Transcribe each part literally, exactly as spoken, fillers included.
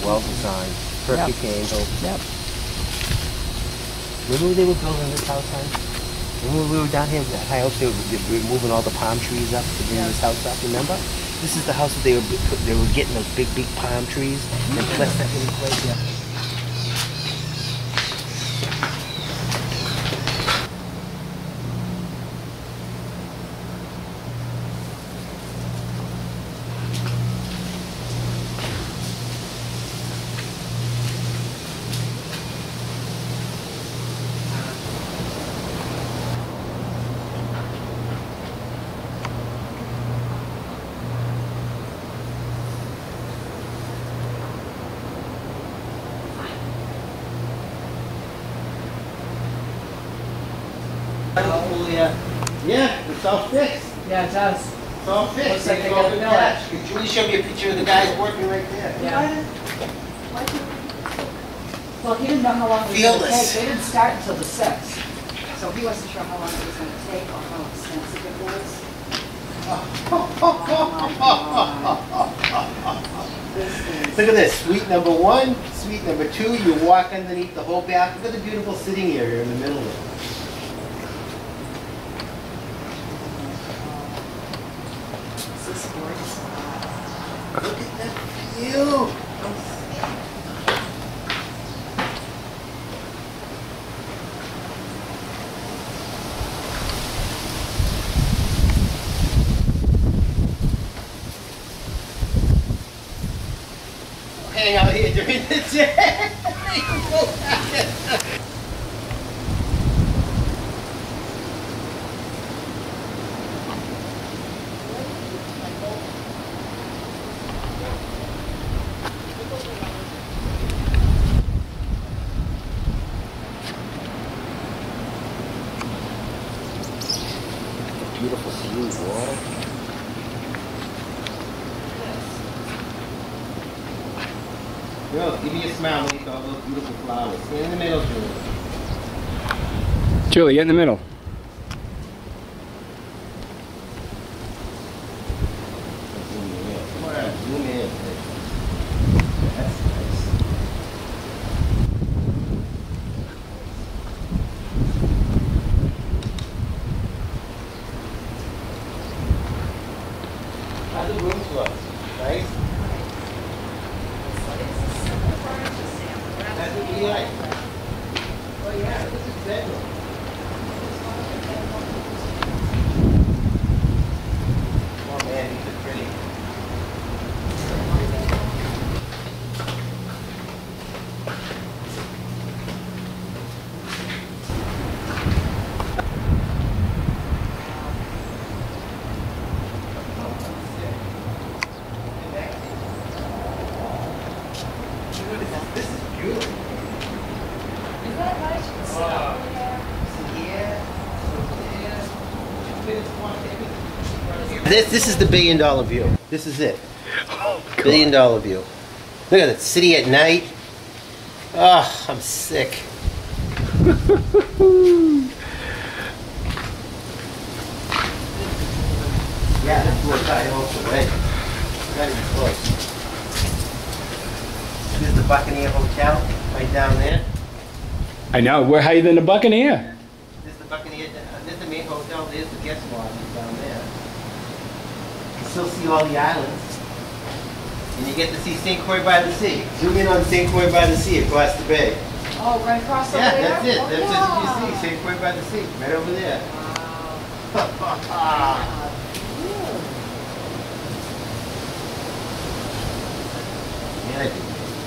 well designed, perfect Yep. angle. Yep. Remember when they were building this house, hon? Remember when we were down here at high house, they were, they were moving all the palm trees up to bring Yeah. this house up, remember? This is the house that they were, they were getting those big, big palm trees and placed that in place. Yeah. Oh, yeah. Yeah, it's all fixed. Yeah, it does. It's all fixed. Looks like It's they all got been it patched. Julie showed me a picture of the guys working right there. Yeah. Well, he didn't know how long it was Feel going to this. take. They didn't start until the sixth. So he wasn't sure how long it was going to take or how expensive it was. Look at this, suite number one, suite number two, you walk underneath the whole bath. Look at the beautiful sitting area in the middle of it. This is gorgeous. Look at that view. Hang out here during the day. Beautiful blue water. Girls, give me a smile when you saw those beautiful flowers. Stand in the middle, Julie. Julie, get in the middle. Zoom in. Come on, zoom in. That's nice. How's the rooms look? Nice? That's what we like. Oh yeah, this is bedroom. Oh man, these are pretty. This is beautiful. Is that nice? You can sit up there. This this is the billion dollar view. This is it. Oh, God. Billion dollar view. Look at the city at night. Oh, I'm sick. Yeah, this is tied also, right? Not even close. This is the Buccaneer Hotel, right down there. I know. We're higher than the Buccaneer. This is the Buccaneer, uh, this is the main hotel, there's the guest lodge down there. You can still see all the islands. And you get to see Saint Croix by the Sea. Zoom in on Saint Croix by the Sea across the bay. Oh, right across the Yeah, way that's it. there? That's Oh, what yeah. you see. Saint Croix by the Sea, right over there. Wow. Yeah, I do.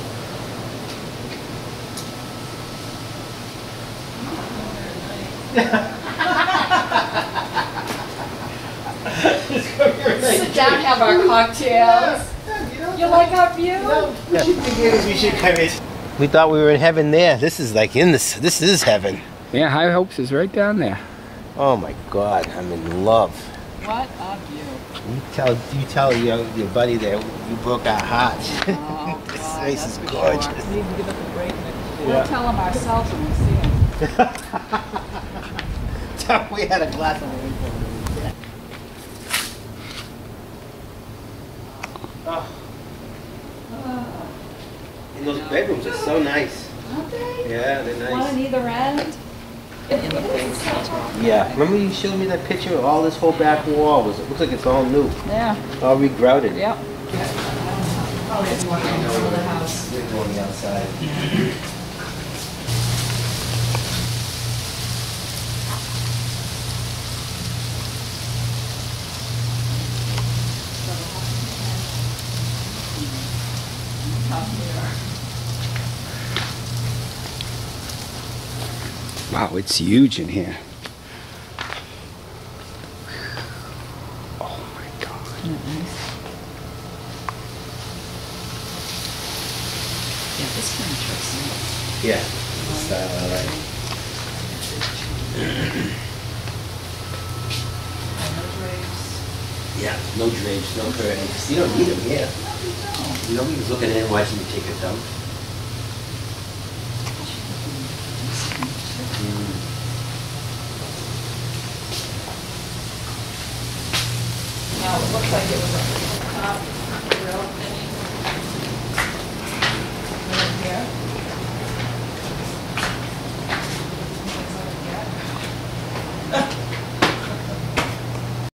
Sit down, have our cocktails. You like our view? We should begin, we should come in. We thought we were in heaven there. This is like in this. This is heaven. Yeah, High Hopes is right down there. Oh my God, I'm in love. What a view. You tell you tell your, your buddy that you broke our hearts. Oh, This God, place that's is for gorgeous. sure. We need to give it a break next year. Yeah. We'll tell them ourselves when we see them. Tell we had a glass of wine for him. Oh. And And those bedrooms are so nice. Aren't they? Yeah, they're One on nice. either end. Yeah, remember you showed me that picture of all this whole back wall? Was it looks like it's all new, Yeah. all regrouted. Yep. Probably have more control of the house. We're going the outside. Wow, it's huge in here. Oh my God. Yeah, this furniture's nice. Yeah, style I like. No drapes. Yeah, no drapes, no curtains. You don't need them here. Nobody's looking in watching you take a dump. Now, it looks like it was a top grill finish.